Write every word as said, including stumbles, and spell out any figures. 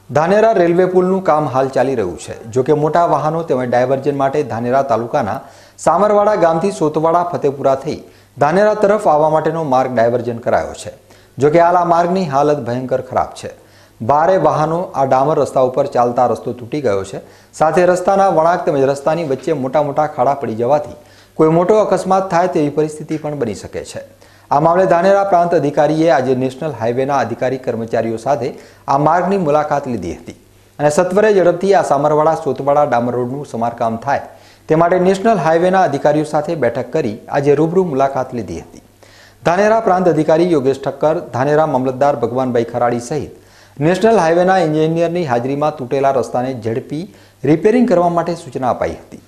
Dhanera railway પુલનું કામ હાલ ચાલી રહ્યું છે। જો કે મોટા વાહનો તેમજ ડાયવર્ઝન માટે ધાનેરા તાલુકાના સામરવાડા ગામથી સોતવાડા ફતેપુરા થઈ ધાનેરા તરફ આવવા માટેનો માર્ગ ડાયવર્ઝન કરાયો છે। જો કે હાલ આ માર્ગની હાલત ભયંકર ખરાબ છે। ભારે વાહનો આ ડામર રસ્તા ઉપર ચાલતા રસ્તો તૂટી ગયો છે। સાથે રસ્તાના વળાંક તેમજ રસ્તાની વચ્ચે મોટા મોટા ખાડા પડી જવાથી કોઈ મોટો અકસ્માત થાય તેવી પરિસ્થિતિ પણ બની શકે છે। આ મામલે ધાનેરા પ્રાંત અધિકારીએ આજે નેશનલ હાઈવેના અધિકારી કર્મચારીઓ સાથે આ માર્ગની મુલાકાત લીધી હતી અને સત્વરે ઝડપથી આ સામરવાડા સોતવાડા ડામર રોડનું સમારકામ થાય તે માટે નેશનલ હાઈવેના અધિકારીઓ સાથે બેઠક કરી આજે રૂબરૂ મુલાકાત લીધી હતી। ધાનેરા પ્રાંત અધિકારી યોગેશ ઠક્કર, ધાનેરા મામલતદાર ભગવાનભાઈ ખરાડી સહિત નેશનલ હાઈવેના એન્જિનિયરની હાજરીમાં તૂટેલા રસ્તાને ઝડપી રિપેરિંગ કરવા માટે સૂચના અપાઈ હતી।